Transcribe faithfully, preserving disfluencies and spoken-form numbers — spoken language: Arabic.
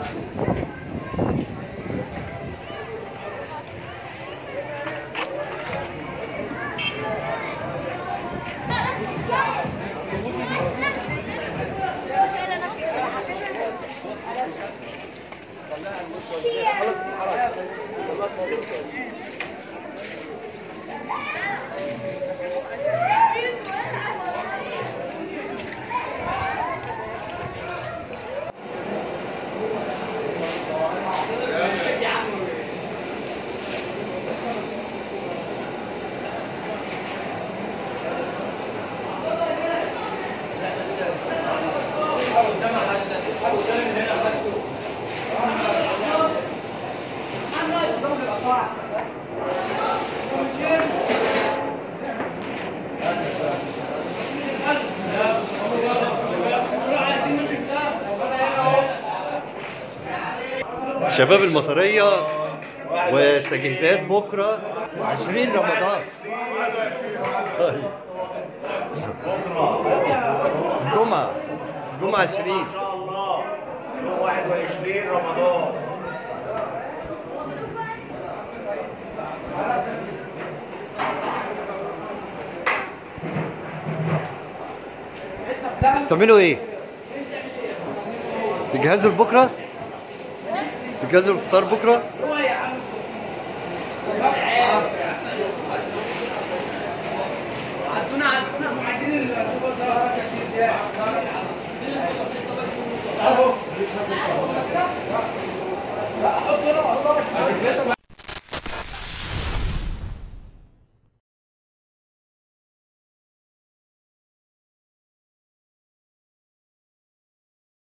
شباب المطرية والتجهيزات بكرة عشرين رمضان. الجمعة الجمعة عشرين ان شاء الله يوم واحد وعشرين رمضان. بتعملوا ايه؟ تجهزوا لبكرة؟ تجهزوا الفطار بكرة؟ عدونا عدونا معدين السوبر ده اهو